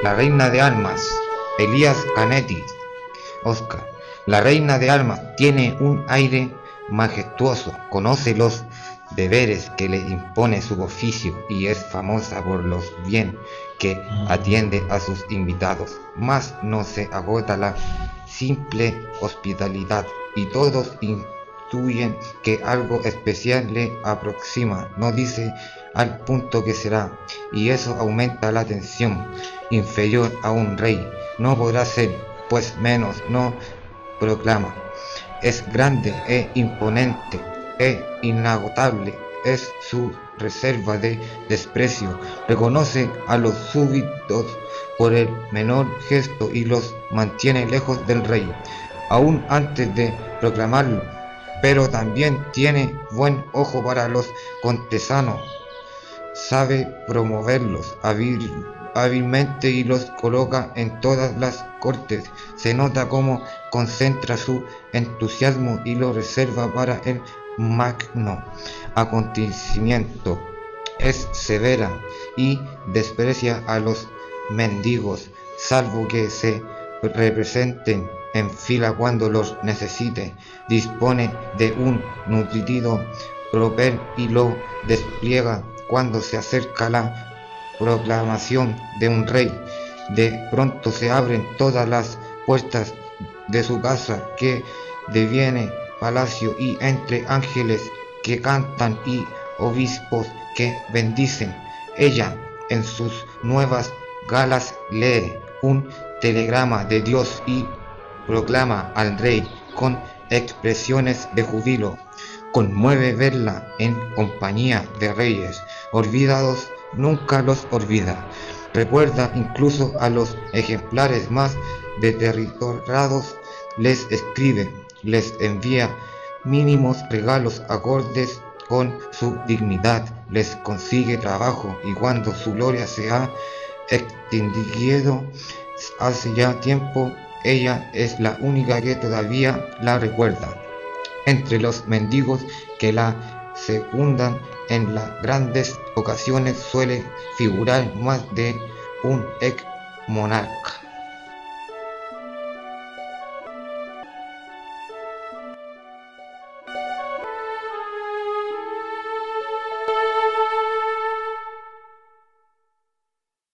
La reina de armas, Elías Canetti. Oscar. La reina de armas tiene un aire majestuoso, conoce los deberes que le impone su oficio y es famosa por los bien que atiende a sus invitados. Mas no se agota la simple hospitalidad y todos intuyen que algo especial le aproxima. No dice al punto que será, y eso aumenta la tensión. Inferior a un rey no podrá ser, pues menos no proclama. Es grande e imponente e inagotable es su reserva de desprecio. Reconoce a los súbditos por el menor gesto y los mantiene lejos del rey, aún antes de proclamarlo. Pero también tiene buen ojo para los cortesanos, sabe promoverlos hábilmente y los coloca en todas las cortes. Se nota cómo concentra su entusiasmo y lo reserva para el magno acontecimiento. Es severa y desprecia a los mendigos, salvo que se representen en fila cuando los necesite. Dispone de un nutrido tropel y lo despliega cuando se acerca la proclamación de un rey. De pronto se abren todas las puertas de su casa, que deviene palacio, y entre ángeles que cantan y obispos que bendicen, ella en sus nuevas galas lee un telegrama de Dios y proclama al rey con expresiones de júbilo. Conmueve verla en compañía de reyes olvidados, nunca los olvida. Recuerda incluso a los ejemplares más deteriorados, les escribe, les envía mínimos regalos acordes con su dignidad, les consigue trabajo, y cuando su gloria se ha extinguido hace ya tiempo, ella es la única que todavía la recuerda. Entre los mendigos que la secundan en las grandes ocasiones suele figurar más de un ex monarca.